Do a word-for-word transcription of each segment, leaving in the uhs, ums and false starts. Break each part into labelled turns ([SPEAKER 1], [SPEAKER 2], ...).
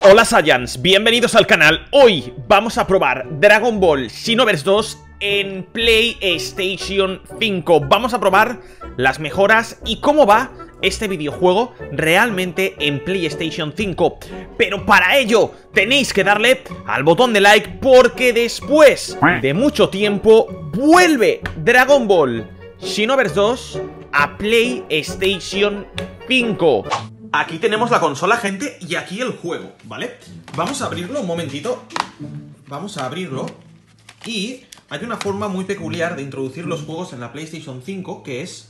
[SPEAKER 1] Hola Saiyans, bienvenidos al canal. Hoy vamos a probar Dragon Ball Xenoverse dos en PlayStation cinco. Vamos a probar las mejoras y cómo va este videojuego realmente en PlayStation cinco. Pero para ello tenéis que darle al botón de like, porque después de mucho tiempo vuelve Dragon Ball Xenoverse dos a PlayStation cinco. Aquí tenemos la consola, gente, y aquí el juego, ¿vale? Vamos a abrirlo un momentito. Vamos a abrirlo. Y hay una forma muy peculiar de introducir los juegos en la PlayStation cinco, que es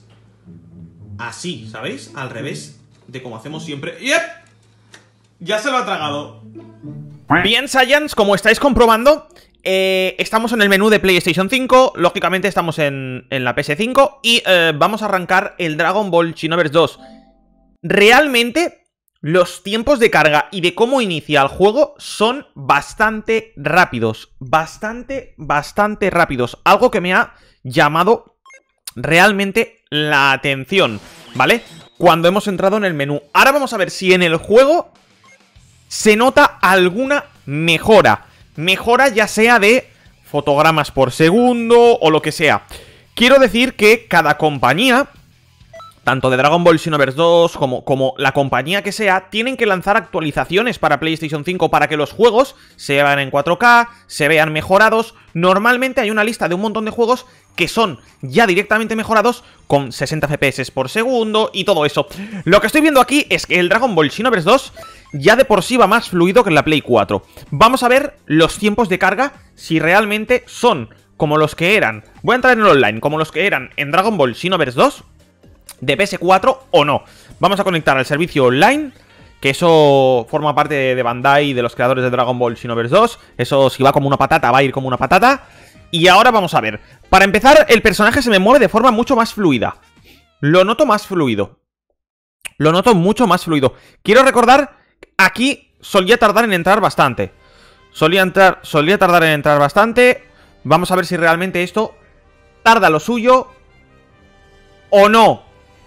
[SPEAKER 1] así, ¿sabéis? Al revés de como hacemos siempre. ¡Yep! Ya se lo ha tragado. Bien, Saiyans, como estáis comprobando, eh, estamos en el menú de PlayStation cinco. Lógicamente estamos en, en la P S cinco. Y eh, vamos a arrancar el Dragon Ball Xenoverse dos. Realmente, los tiempos de carga y de cómo inicia el juego son bastante rápidos. Bastante, bastante rápidos. Algo que me ha llamado realmente la atención, ¿vale? Cuando hemos entrado en el menú. Ahora vamos a ver si en el juego se nota alguna mejora. Mejora ya sea de fotogramas por segundo o lo que sea. Quiero decir que cada compañía, tanto de Dragon Ball Xenoverse dos como, como la compañía que sea, tienen que lanzar actualizaciones para PlayStation cinco para que los juegos se vean en cuatro K, se vean mejorados. Normalmente hay una lista de un montón de juegos que son ya directamente mejorados con sesenta F P S por segundo y todo eso. Lo que estoy viendo aquí es que el Dragon Ball Xenoverse dos ya de por sí va más fluido que en la Play cuatro. Vamos a ver los tiempos de carga, si realmente son como los que eran. Voy a entrar en el online, como los que eran en Dragon Ball Xenoverse dos de P S cuatro o no. Vamos a conectar al servicio online, que eso forma parte de Bandai, de los creadores de Dragon Ball Xenoverse dos. Eso, si va como una patata, va a ir como una patata. Y ahora vamos a ver. Para empezar, el personaje se me mueve de forma mucho más fluida. Lo noto más fluido. Lo noto mucho más fluido. Quiero recordar, aquí solía tardar en entrar bastante. Solía, entrar, solía tardar en entrar bastante. Vamos a ver si realmente esto tarda lo suyo o no.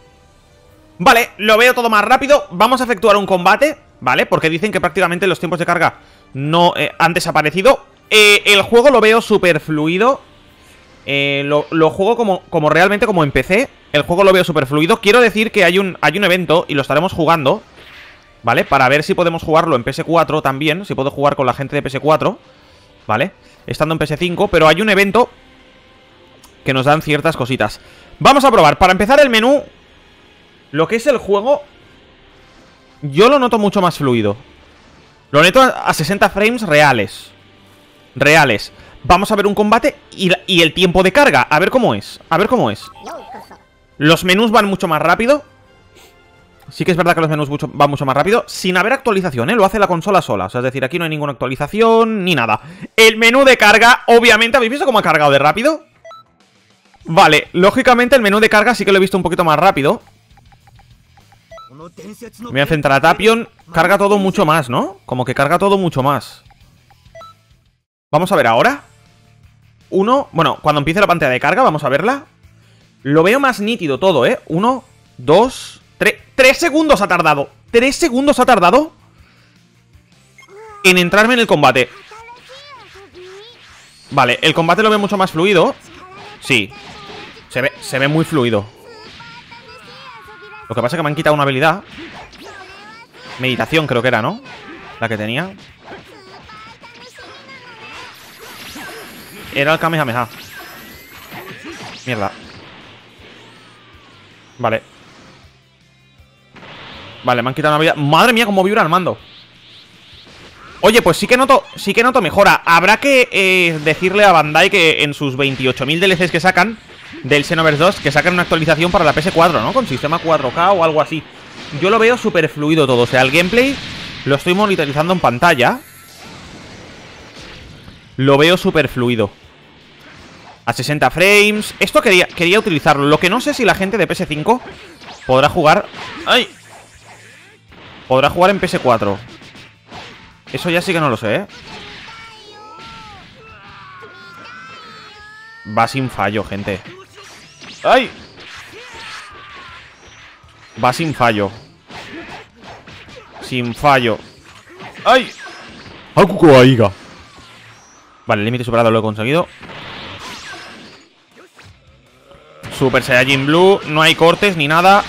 [SPEAKER 1] Vale, lo veo todo más rápido. Vamos a efectuar un combate, ¿vale? Porque dicen que prácticamente los tiempos de carga no eh, han desaparecido. eh, El juego lo veo súper fluido. eh, lo, lo juego como, como realmente como empecé. El juego lo veo súper fluido. Quiero decir que hay un, hay un evento y lo estaremos jugando, ¿vale? Para ver si podemos jugarlo en P S cuatro también. Si puedo jugar con la gente de P S cuatro, ¿vale? Estando en P S cinco, pero hay un evento que nos dan ciertas cositas. Vamos a probar. Para empezar el menú, lo que es el juego, yo lo noto mucho más fluido. Lo noto a sesenta frames reales. Reales. Vamos a ver un combate y, la, y el tiempo de carga. A ver cómo es. A ver cómo es. Los menús van mucho más rápido. Sí que es verdad que los menús mucho, van mucho más rápido. Sin haber actualización, ¿eh? Lo hace la consola sola. O sea, es decir, aquí no hay ninguna actualización ni nada. El menú de carga, obviamente, ¿habéis visto cómo ha cargado de rápido? Vale, lógicamente el menú de carga sí que lo he visto un poquito más rápido. Me voy a centrar a Tapion. Carga todo mucho más, ¿no? Como que carga todo mucho más. Vamos a ver ahora. Uno, bueno, cuando empiece la pantalla de carga, vamos a verla. Lo veo más nítido todo, ¿eh? Uno, dos, tres. Tres segundos ha tardado. Tres segundos ha tardado en entrarme en el combate. Vale, el combate lo veo mucho más fluido. Sí, se ve, se ve muy fluido. Lo que pasa es que me han quitado una habilidad. Meditación creo que era, ¿no? La que tenía. Era el Kamehameha. Mierda. Vale. Vale, me han quitado una habilidad. Madre mía, cómo vibra el mando. Oye, pues sí que noto, sí que noto mejora. Habrá que eh, decirle a Bandai que en sus veintiocho mil D L Cs que sacan del Xenoverse dos, que sacan una actualización para la P S cuatro, ¿no? Con sistema cuatro K o algo así. Yo lo veo súper fluido todo. O sea, el gameplay lo estoy monitorizando en pantalla. Lo veo súper fluido. A sesenta frames. Esto quería, quería utilizarlo. Lo que no sé si la gente de P S cinco podrá jugar... ¡Ay! Podrá jugar en P S cuatro. Eso ya sí que no lo sé, ¿eh? Va sin fallo, gente. ¡Ay! Va sin fallo. Sin fallo. ¡Ay! ¡Ay, Kukuaiga! Vale, el límite superado lo he conseguido. Super Saiyajin Blue. No hay cortes ni nada.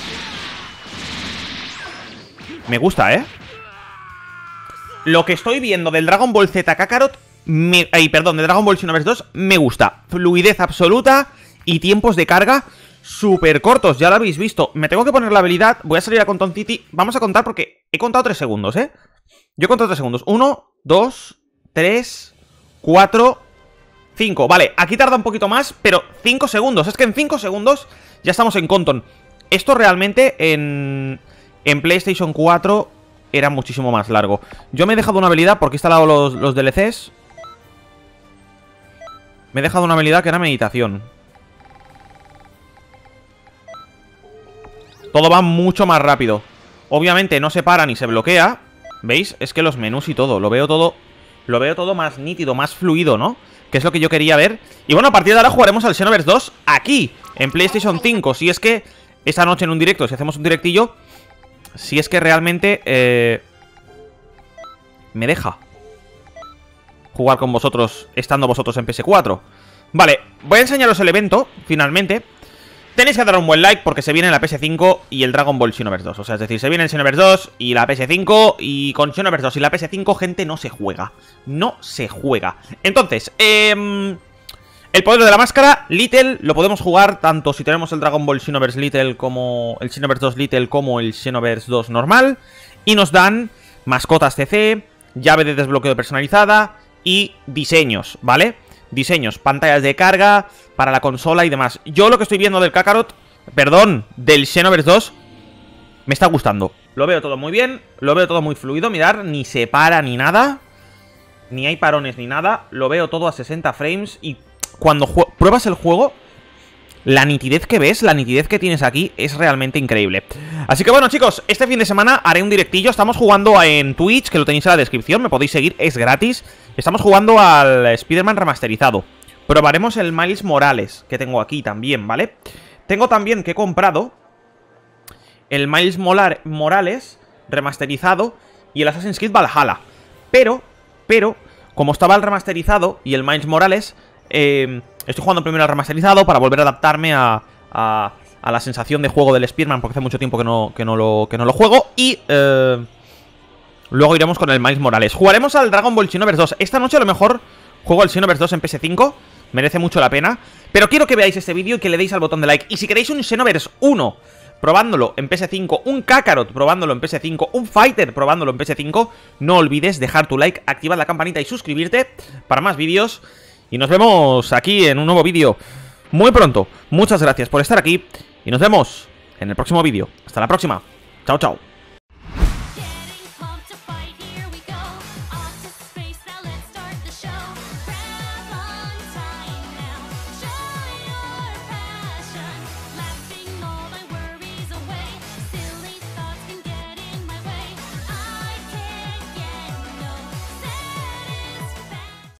[SPEAKER 1] Me gusta, ¿eh? Lo que estoy viendo del Dragon Ball Z Kakarot me, ay, perdón, de Dragon Ball Xenoverse dos me gusta. Fluidez absoluta y tiempos de carga súper cortos, ya lo habéis visto. Me tengo que poner la habilidad, voy a salir a Conton City. Vamos a contar porque he contado tres segundos, ¿eh? Yo he contado tres segundos. Uno, dos, tres, cuatro, cinco. Vale, aquí tarda un poquito más, pero cinco segundos. Es que en cinco segundos ya estamos en Conton. Esto realmente en, en PlayStation cuatro era muchísimo más largo. Yo me he dejado una habilidad porque he instalado los, los D L Cs. Me he dejado una habilidad que era meditación. Todo va mucho más rápido. Obviamente no se para ni se bloquea. ¿Veis? Es que los menús y todo, lo veo todo Lo veo todo más nítido, más fluido, ¿no? Que es lo que yo quería ver. Y bueno, a partir de ahora jugaremos al Xenoverse dos aquí, en PlayStation cinco. Si es que esta noche en un directo, si hacemos un directillo, si es que realmente eh, me deja jugar con vosotros, estando vosotros en P S cuatro. Vale, voy a enseñaros el evento, finalmente. Tenéis que dar un buen like porque se viene la P S cinco y el Dragon Ball Xenoverse dos. O sea, es decir, se viene el Xenoverse dos y la P S cinco. Y con Xenoverse dos y la P S cinco, gente, no se juega. No se juega. Entonces, eh, el poder de la máscara, Little, lo podemos jugar tanto si tenemos el Dragon Ball Xenoverse Little como el Xenoverse dos Little como el Xenoverse dos normal. Y nos dan mascotas C C, llave de desbloqueo personalizada y diseños, ¿vale? Diseños, pantallas de carga para la consola y demás. Yo lo que estoy viendo del Kakarot, perdón, del Xenoverse dos, me está gustando. Lo veo todo muy bien, lo veo todo muy fluido. Mirad, ni se para ni nada, ni hay parones ni nada. Lo veo todo a sesenta frames y cuando pruebas el juego, la nitidez que ves, la nitidez que tienes aquí es realmente increíble. Así que bueno, chicos, este fin de semana haré un directillo. Estamos jugando en Twitch, que lo tenéis en la descripción, me podéis seguir, es gratis. Estamos jugando al Spider-Man remasterizado. Probaremos el Miles Morales, que tengo aquí también, ¿vale? Tengo también que he comprado el Miles Morales remasterizado y el Assassin's Creed Valhalla. Pero, pero, como estaba el remasterizado y el Miles Morales, eh, estoy jugando primero al remasterizado para volver a adaptarme a, a, a la sensación de juego del Spider-Man, porque hace mucho tiempo que no, que no, lo, que no lo juego. Y eh, luego iremos con el Miles Morales. Jugaremos al Dragon Ball Xenoverse dos. Esta noche a lo mejor juego al Xenoverse dos en P S cinco. Merece mucho la pena. Pero quiero que veáis este vídeo y que le deis al botón de like. Y si queréis un Xenoverse uno probándolo en P S cinco, un Kakarot probándolo en P S cinco, un Fighter probándolo en P S cinco, no olvides dejar tu like, activar la campanita y suscribirte para más vídeos. Y nos vemos aquí en un nuevo vídeo muy pronto. Muchas gracias por estar aquí y nos vemos en el próximo vídeo. Hasta la próxima. Chao, chao.